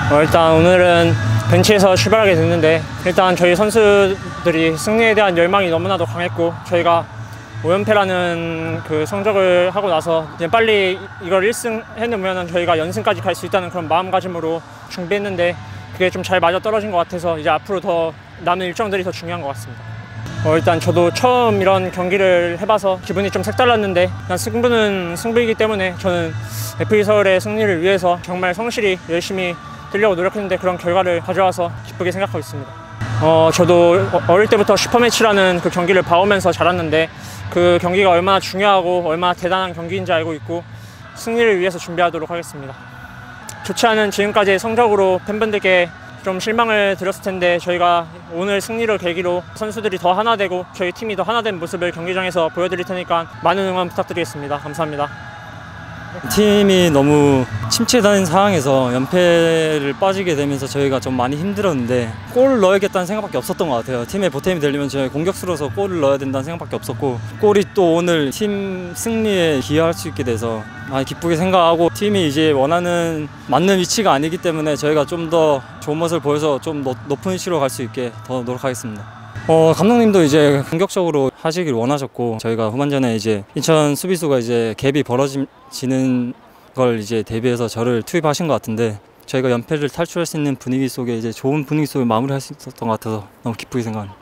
일단 오늘은 벤치에서 출발하게 됐는데, 일단 저희 선수들이 승리에 대한 열망이 너무나도 강했고, 저희가 5연패라는 그 성적을 하고 나서 이제 빨리 이걸 1승 해내면 저희가 연승까지 갈 수 있다는 그런 마음가짐으로 준비했는데, 그게 좀 잘 맞아 떨어진 것 같아서 이제 앞으로 더 남은 일정들이 더 중요한 것 같습니다. 일단 저도 처음 이런 경기를 해봐서 기분이 좀 색달랐는데, 일단 승부는 승부이기 때문에 저는 FE 서울의 승리를 위해서 정말 성실히 열심히 뛰려고 노력했는데 그런 결과를 가져와서 기쁘게 생각하고 있습니다. 저도 어릴 때부터 슈퍼매치라는 그 경기를 봐오면서 자랐는데, 그 경기가 얼마나 중요하고 얼마나 대단한 경기인지 알고 있고 승리를 위해서 준비하도록 하겠습니다. 좋지 않은 지금까지의 성적으로 팬분들께 좀 실망을 드렸을 텐데, 저희가 오늘 승리를 계기로 선수들이 더 하나 되고 저희 팀이 더 하나 된 모습을 경기장에서 보여드릴 테니까 많은 응원 부탁드리겠습니다. 감사합니다. 팀이 너무 침체된 상황에서 연패를 빠지게 되면서 저희가 좀 많이 힘들었는데, 골을 넣어야겠다는 생각밖에 없었던 것 같아요. 팀의 보탬이 되려면 저희 공격수로서 골을 넣어야 된다는 생각밖에 없었고, 골이 또 오늘 팀 승리에 기여할 수 있게 돼서 많이 기쁘게 생각하고, 팀이 이제 원하는 맞는 위치가 아니기 때문에 저희가 좀 더 좋은 모습을 보여서 좀 높은 위치로 갈 수 있게 더 노력하겠습니다. 감독님도 이제 공격적으로 하시길 원하셨고, 저희가 후반전에 이제 인천 수비수가 이제 갭이 벌어지는 걸 이제 대비해서 저를 투입하신 것 같은데, 저희가 연패를 탈출할 수 있는 분위기 속에 이제 좋은 분위기 속에 마무리할 수 있었던 것 같아서 너무 기쁘게 생각합니다.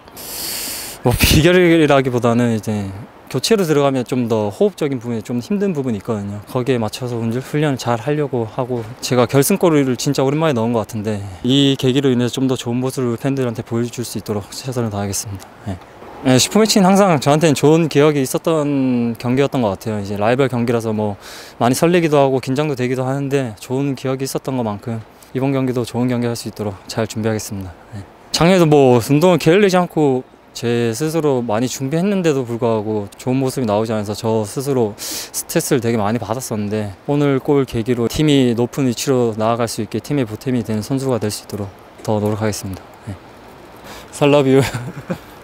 비결이라기보다는 이제 교체로 들어가면 좀 더 호흡적인 부분에 좀 힘든 부분이 있거든요. 거기에 맞춰서 훈련을 잘 하려고 하고, 제가 결승골을 진짜 오랜만에 넣은 것 같은데, 이 계기로 인해서 좀 더 좋은 모습을 팬들한테 보여줄 수 있도록 최선을 다하겠습니다. 네, 슈퍼매치는 항상 저한테는 좋은 기억이 있었던 경기였던 것 같아요. 이제 라이벌 경기라서 뭐 많이 설레기도 하고 긴장도 되기도 하는데, 좋은 기억이 있었던 것만큼 이번 경기도 좋은 경기 할 수 있도록 잘 준비하겠습니다. 작년에도 뭐 운동을 게을리지 않고 제 스스로 많이 준비했는데도 불구하고 좋은 모습이 나오지 않아서 저 스스로 스트레스를 되게 많이 받았었는데, 오늘 골 계기로 팀이 높은 위치로 나아갈 수 있게 팀의 보탬이 되는 선수가 될 수 있도록 더 노력하겠습니다. I love you.